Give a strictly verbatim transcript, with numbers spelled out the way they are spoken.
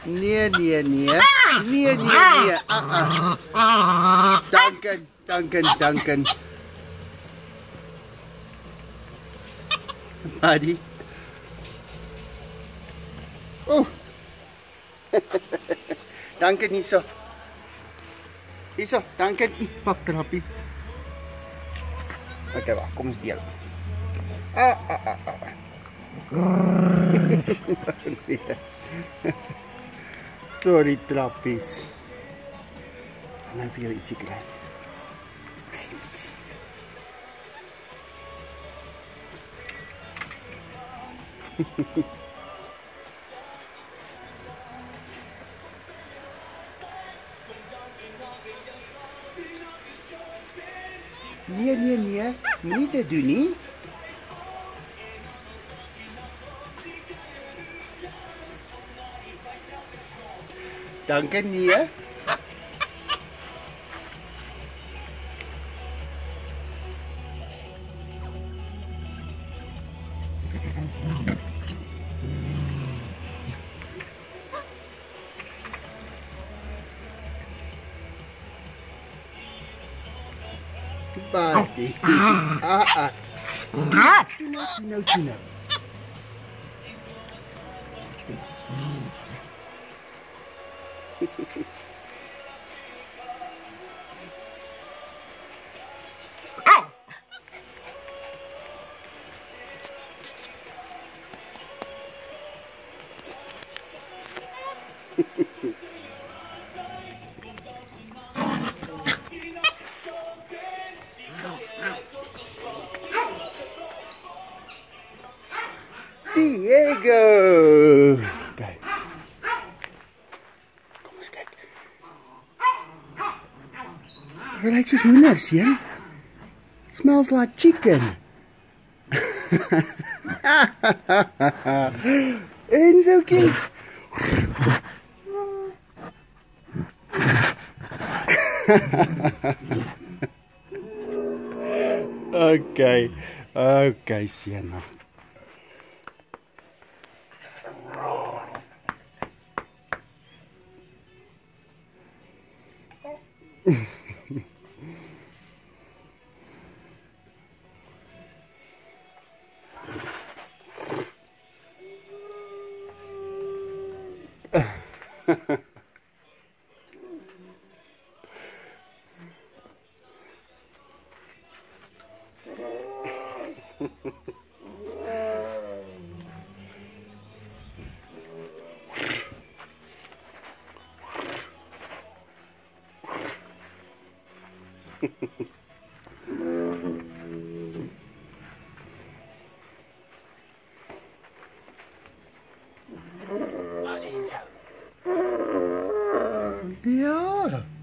Nee, nee, nee. Nee, nee, nee. Uh -uh. Duncan, Duncan, Duncan. Buddy. Oh. Duncan, hierso. Hierso, Duncan. Pak trappies. Oké, wag, kom ons deel. Ah, ah, ah, ah. Sorry, trappies. Nou vir jou ietsie kry. Nee, nee, nee. Moenie dit doen nie. Dankie nie. Buddy. Ah ah. Ah. No, no, no. Diego! Kijk. Kom eens kijken. Hij lijkt zo'n hoender, Sien. Smells like chicken. En zo kind. Oké, oké, Sienna. Ja.